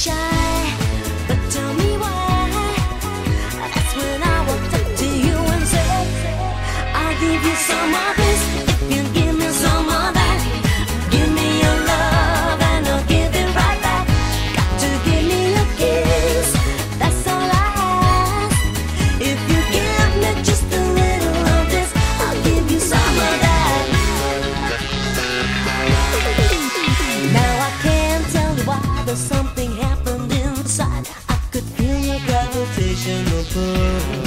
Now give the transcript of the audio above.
shy, but tell me why. That's when I walked up to you and said, I'll give you some of this if you give me some of that. Give me your love and I'll give it right back. Got to give me a kiss, that's all I ask. If you give me just a little of this, I'll give you some of that. Now I can't tell you why, there's something happened inside. I could feel your gravitational pull.